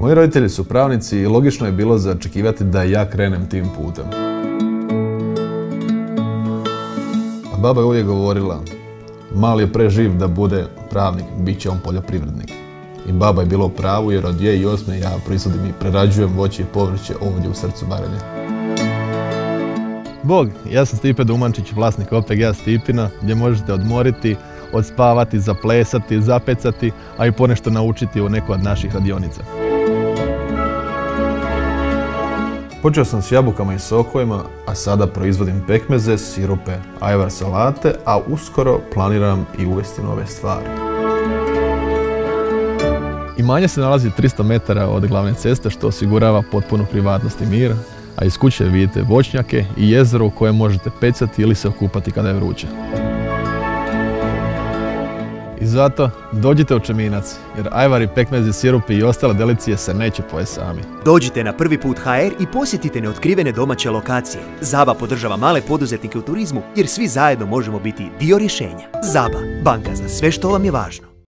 Moji roditelji su pravnici i logično je bilo za očekivati da ja krenem tim putem. A baba je uvijek govorila, mali je preživ da bude pravnik, bit će on poljoprivrednik. I baba je bila u pravu jer od 2008. ja proizvodim i prerađujem voće i povrće ovdje u srcu Baranje. Bog, ja sam Stipe Dumančić, vlasnik OPG-a Stipina, gdje možete odmoriti, odspavati, zaplesati, zapecati, a i ponešto naučiti u neku od naših radionica. Počeo sam s jabukama i sokovima, a sada proizvodim pekmeze, sirupe, ajvar salate, a uskoro planiram i uvesti nove stvari. Imanje se nalazi 300 metara od glavne ceste, što osigurava potpunu privatnost i mir, a iz kuće vidite voćnjake i jezero u kojem možete pecati ili se okupati kada je vruće. I zato dođite u Čeminac, jer ajvari, pekmezi, sirupi i ostale delicije se neće pojesti sami. Dođite na Prvi put HR i posjetite neotkrivene domaće lokacije. ZABA podržava male poduzetnike u turizmu jer svi zajedno možemo biti dio rješenja. ZABA, banka za sve što vam je važno.